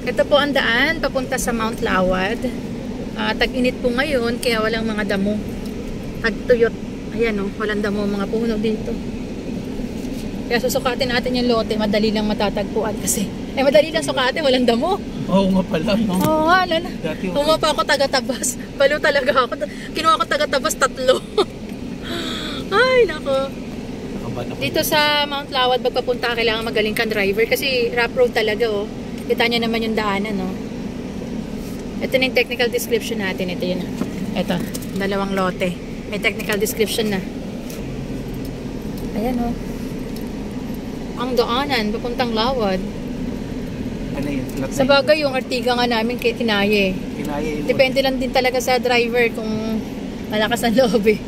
Ito po ang daan papunta sa Mount Lawad. Tag-init po ngayon kaya walang mga damo. Tag-tuyot. Ayan o, walang damo mga puno dito. Kaya susukatin natin yung lote. Madali lang matatagpuan kasi. Madali lang sukatin, walang damo. Oo nga pala, no? Oo nga, lala. Pumapa ako taga-tabas. Balo talaga ako. Kinuha ko taga-tabas 3. Ay, nako. Dito sa Mount Lawad, pagpapunta kailangan magaling kang driver kasi rough road talaga, oh. Kita nyo naman yung daanan, no? Ito na yung technical description natin. Ito yun. Ito, 2 lote. May technical description na. Ayan, oh. Ang daanan, papuntang Lawad. Ano yun? Sa bagay, yung Artiga nga namin kinaya eh. Kinaya yun. Depende lang din talaga sa driver kung malakas ang loob eh.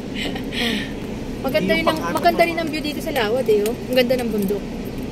Maganda rin ang view dito sa Lawad eh, oh. Ang ganda ng bundok.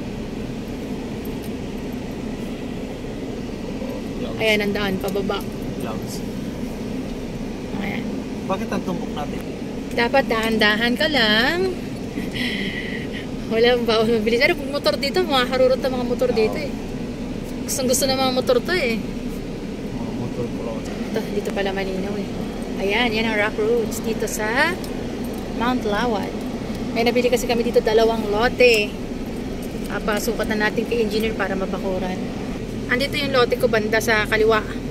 Ayan ang daan, pababa. Clouds. Ayan. Bakit ang tumbok natin? Dapat dahan-dahan ka lang. Walang bawal mabilis. Ano, motor dito, mga harurot na mga motor dito eh. Gusto ng mga motor to eh. Mga motor pro. Dito pala malinaw eh. Ayan, yan ang rock roads dito sa Mount Lawad. May nabili kasi kami dito 2 lote. Papasukat na natin kay engineer para mabakuran. Andito yung lote ko banda sa kaliwa.